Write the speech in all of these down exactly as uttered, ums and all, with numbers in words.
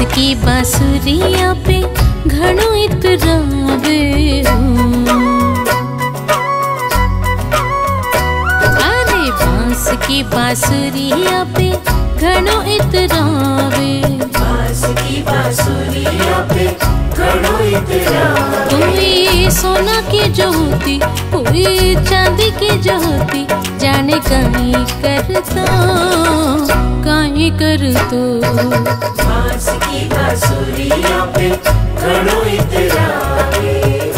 की बांसुरिया पे घणो इतरावे अरे बांस की बांसुरिया पे घणो इतरावे बांस की बांसुरिया पे घणो इतरावे। कोई सोना की जो होती कोई चांदी की जो होती जाने कहीं करता कहीं कर तो बांस की बांसुरिया पे घणो इतरावे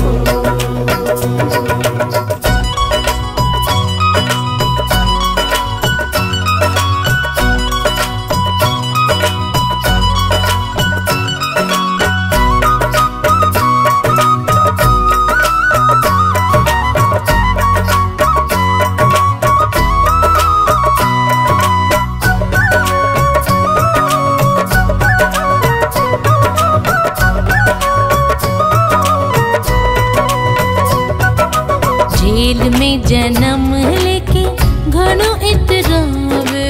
जेल में जन्म लेके घणो इतरावे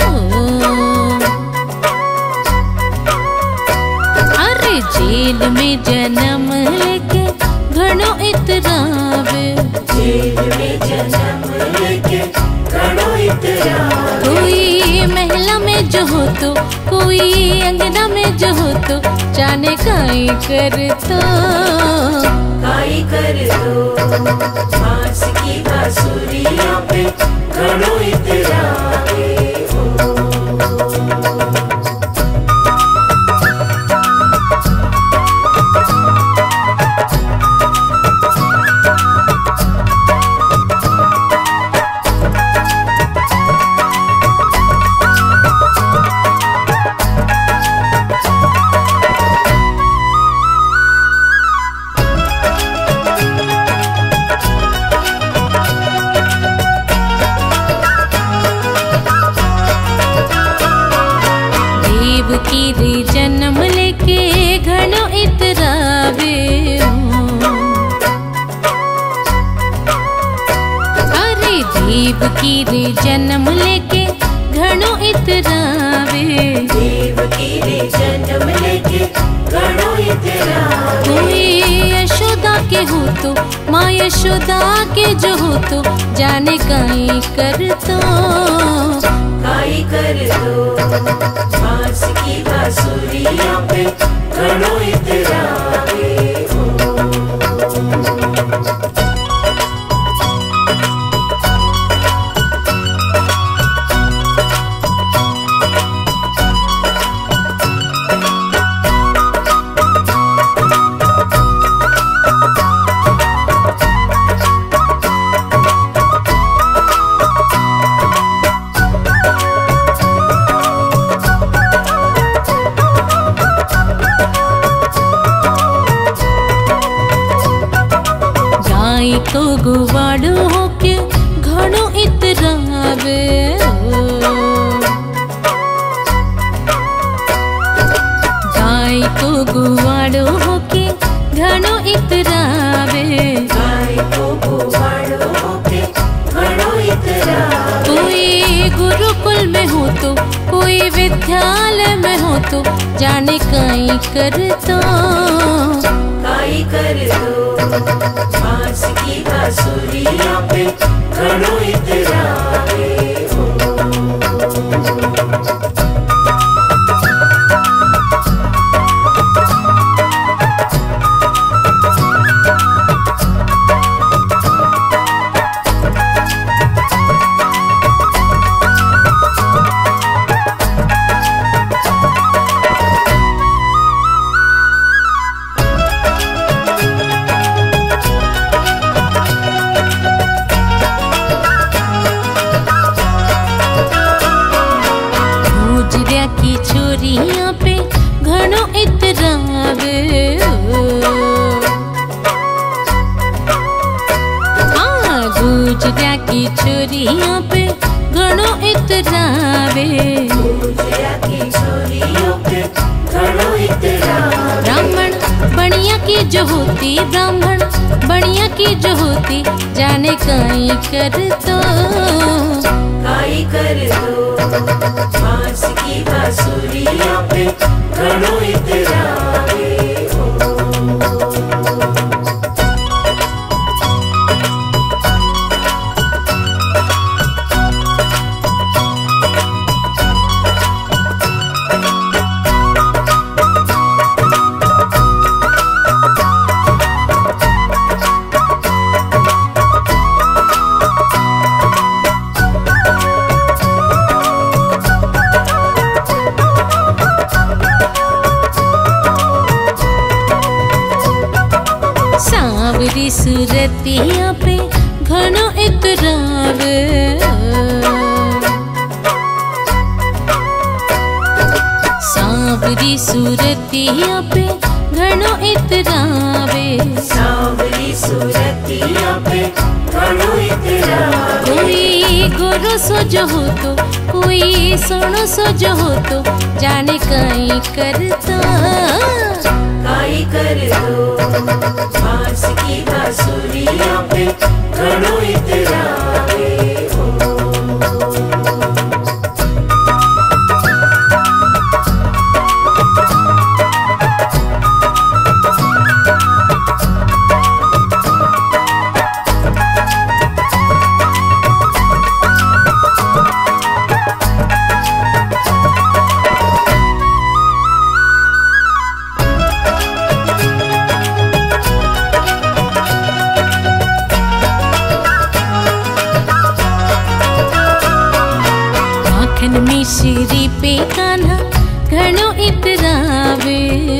अरे जेल में जन्म लेके घणो इतरावे जेल में जन्म लेके घणो इतरावे। कोई महिला में जो हो तो कोई अंगना में जो हो तो जाने काई कर तो काई कर दो बांस की बांसुरिया पे घणो इतरावे की रे जन्म लेके घणो इतरावे अरे देव की रे जन्म लेके घणो इतरावे देव की रे जन्म लेके घणो इतरावे। कोई यशोदा के हो तो माँ यशोदा के जो हो तो जाने काई कर तो काई कर दो बांस की बांसुरिया पे घणो इतरावे तो गुवाड़ो होके घणो इतरावे गाय तो गुवाड़ो होके घणो इतरावे गाय तो गुवाड़ो होके घणो इतरावे। कोई गुरुकुल में हो तो कोई विद्यालय में हो तो जाने काई कर तो काई कर दो बांस की बांसुरिया पे घणो इतरावे छोरिया पे घणो इतरावे हाँ गुजरा की छोरिया पे घणो इतरावे गुजरा की छोरियों पे घणो इतरावे। ब्राह्मण बढ़िया की जो होती ब्राह्मण बढ़िया की जो होती जाने काई कर तो काई कर दो बांस की बांसुरिया पे घणो इतरावे सावरी सूरतिया पे घणो इतरावे सावरी सूरतिया पे घणो इतरावे सावरी सूरतिया पे घणो इतरावे कोई गोरो सोजो हो तो कोई सोनो सोजो हो तो जाने काई करता काई कर दो बांस की बांसुरियों पे घणो इतरावे मिश्री पे कान्हा घणो इतरावे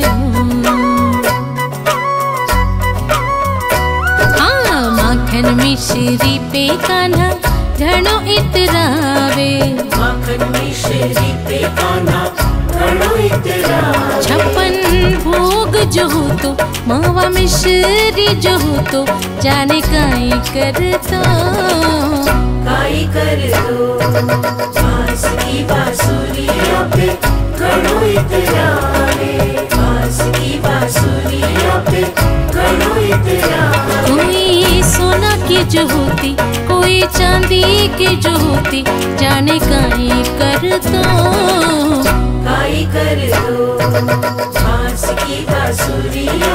हाँ माखन मिश्री पे कान्हा घणो इतरावे माखन मिश्री पे कान्हा घणो इतरावे छप्पन भोग जो हो तो मावा मिश्री जो हो तो जाने काई करता काई कर दो बांस की बांसुरियों पे घणो इतरावे बांस की बांसुरियों पे घणो इतरावे कोई सोना की जो होती कोई चांदी की जो होती जाने काई करता काई कर दो बांस की बांसुरियों